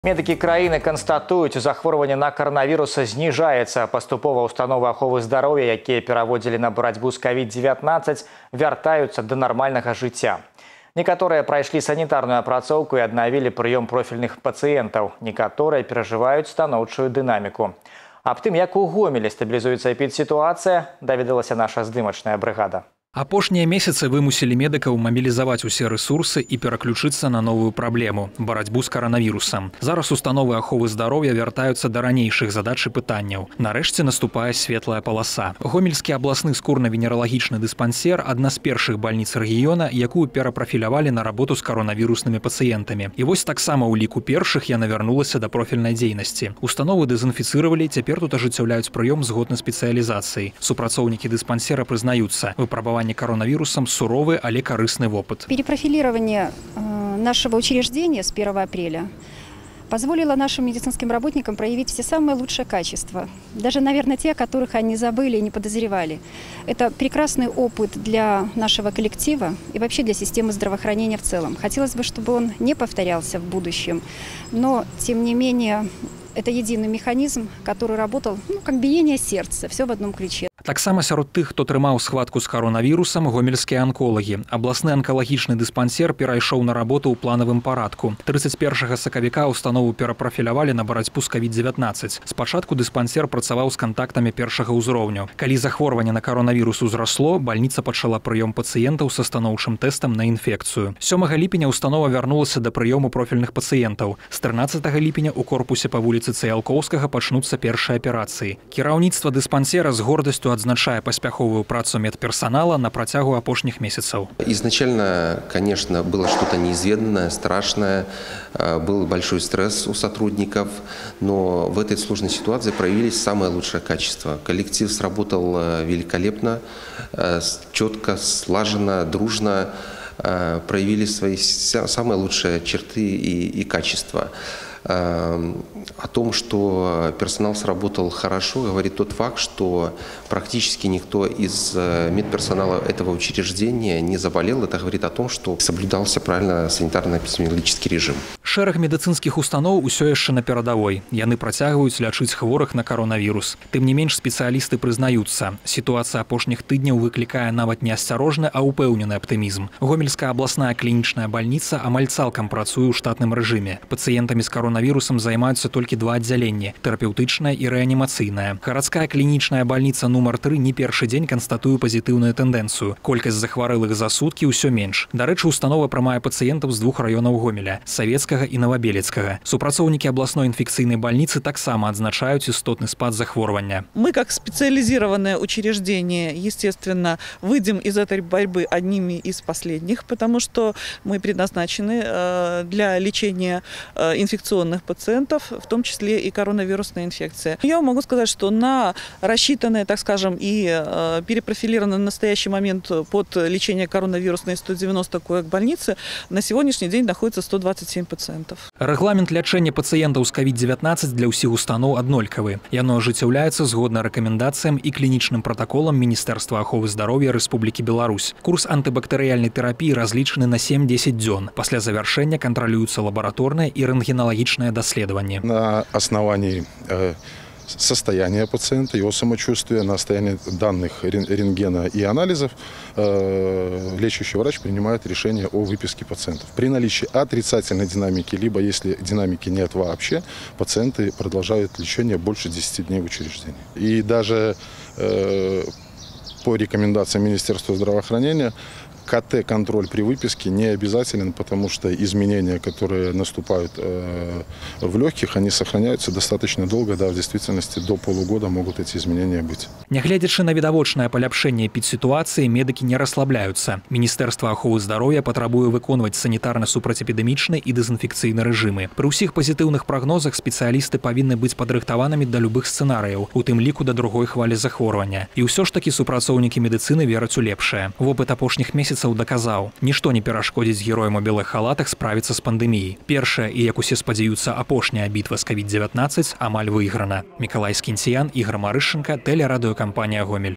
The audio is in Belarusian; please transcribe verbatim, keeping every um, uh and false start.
Медыкі краіны канстатуюць, захворванне на коронавірус зніжаецца. Паступова установы аховы здароўя, якія пераводзілі на барацьбу з ковід дзевятнаццаць, вяртаюцца да нармальнага жыцця. Некаторыя прайшлі санітарную апрацоўку і аднавілі прыём профільных пацыентаў. Некаторыя перажываюць станоўчую дынаміку. Аб тым, як у Гомелі стабілізуецца эпідсітуацыя, даведалася наша здымачная брыгада. Апошнія месяцы вымусілі медыкаў мабілізаваць усе рэсурсы і пераключыцца на новую праблему – барацьбу з каранавірусам. Зараз установы аховы здароўя вяртаюцца да ранейшых задач і пытанняў. Нарэшце наступае светлая паласа. Гомельскі абласны скурна-венералагічны дыспансер – адна з першых бальніц рэгіёна, якую перапрафілявалі на работу з каранавіруснымі пацыентамі. І вось таксама ў ліку першых яна вярнулася да профільнай дзейнасці. Установы дэзінфіцыравалі, цяпер тут ажыццяўляюць прыём згодна спецыялізацыі. Супрацоўнікі дыспансера прызнаюцца – выпрабаванне коронавирусом суровый, але корыстный опыт. Перепрофилирование нашего учреждения с первого апреля позволило нашим медицинским работникам проявить все самые лучшие качества. Даже, наверное, те, о которых они забыли и не подозревали. Это прекрасный опыт для нашего коллектива и вообще для системы здравоохранения в целом. Хотелось бы, чтобы он не повторялся в будущем, но, тем не менее, это единый механизм, который работал, ну, как биение сердца, все в одном ключе. Таксама сярод тых, хто трымаў схватку з каронавірусам, гомельскія анколагі. Абласны анкалагічны дыспансер перайшоў на работу ў планавым парадку. трыццаць першага сакавіка установу перапрафілявалі на барацьбу з ковід дзевятнаццаць. Спачатку дыспансер працаваў з кантактамі першага ўзроўню. Калі захворванне на каронавірус узрасло, бальніца пачала прыём пацыентаў са станоўчым тэстам на інфекцыю. сёмага ліпеня установа вярнулася да прыёму профільных пацыентаў. З трынаццатага ліпеня ў корпусе па вуліцы Цыялкоўскага пачнуцца першыя аперацыі. Кіраўніцтва дыспансера з гордасцю адзначае паспяховую працу медперсонала на працягу апошніх месяцаў. Изначально, конечно, было что-то неизведанное, страшное, был большой стресс у сотрудников, но в этой сложной ситуации проявились самые лучшие качества. Коллектив сработал великолепно, четко, слаженно, дружно, проявили свои самые лучшие черты и, и качества. О том, что персонал сработал хорошо, говорит тот факт, что практически никто из медперсонала этого учреждения не заболел. Это говорит о том, что соблюдался правильно санитарно-эпидемиологический режим. Шэраг медыцынскіх устаноў усё яшчэ на перадавой. Яны працягваюць лячыць хворых на каронавірус. Тым не менш, спецыялісты прызнаюцца, сітуацыя апошніх тыдняў выклікае нават не асцярожны, а ўпэўнены аптымізм. Гомельская абласная клінічная бальніца амаль цалкам працуе ў штатным рэжыме. Пацыентамі з каронавірусам займаюцца толькі два аддзяленні – тэрапеўтычнае і рэанімацыйнае. Гарадская клінічная бальніца нумар тры не першы дзень канстатуе пазітыўную тэндэнцыю. Колькасць захварэлых за суткі ўсё менш. Дарэчы, установа прымае пацыентаў з двух раёнаў Гомеля – Савецкага і Новабелецкага. Супрацоўнікі абласной інфекцыйнай бальніцы таксама адзначаюць істотны спад захворвання. Мы, как специализированное учреждение, естественно, выйдем из этой борьбы одними из последних, потому что мы предназначены для лечения инфекционных пациентов, в том числе и коронавирусная инфекция. Я могу сказать, что на рассчитанные, так скажем, и перепрофилированные на настоящий момент под лечение коронавирусной сто девяносто коек больницы на сегодняшний день находится сто двадцать семь пациентов. Рэгламент лячэння пацыентаў з ковід дзевятнаццаць для ўсіх устаноў аднолькавы. Яно ажыццяўляецца згодна рэкамендацыям і клінічным пратаколам Міністэрства аховы здароўя Рэспублікі Беларусь. Курс антыбактэрыяльнай тэрапіі разлічаны на сем-дзесяць дзён. Пасля завяршэння кантралююцца лабараторнае і рэнтгеналагічнае даследаванне. На основании э, состояния пациента, его самочувствия, на основании данных рентгена и анализов э, лечащий врач принимает решение о выписке пациентов. При наличии отрицательной динамики, либо если динамики нет вообще, пациенты продолжают лечение больше десяти дней в учреждении. И даже э, по рекомендациям Министерства здравоохранения КТ-контроль при выписке не обязателен, потому что изменения, которые наступают э, в легких, они сохраняются достаточно долго, да, в действительности до полугода могут эти изменения быть. Нягледзячы на відавочнае паляпшэнне эпідсітуацыі, медыкі не расслабляюцца. Міністэрства аховы здароўя патрабуе выконваць санітарна-супрацьэпідэмічны і дэзінфекцыйны рэжымы. Пры ўсіх пазітыўных прагнозах спецыялісты павінны быць падрыхтаванымі да любых сцэнарыяў, у тым ліку да другой хвалі захворвання. І ўсё ж такі супрацоўнікі медыцыны вераць у лепшае. Вопыт апошніх месяцаў доказаў, нішто не перашкодзіць героям у белых халатах справіцца з пандэміяй. Першая і, як усе спадзяюцца, апошняя бітва з ковід дзевятнаццаць амаль выйграна. Мікалай Скінціян, Ігор Марышченка, тэлерадыёкампанія Гомель.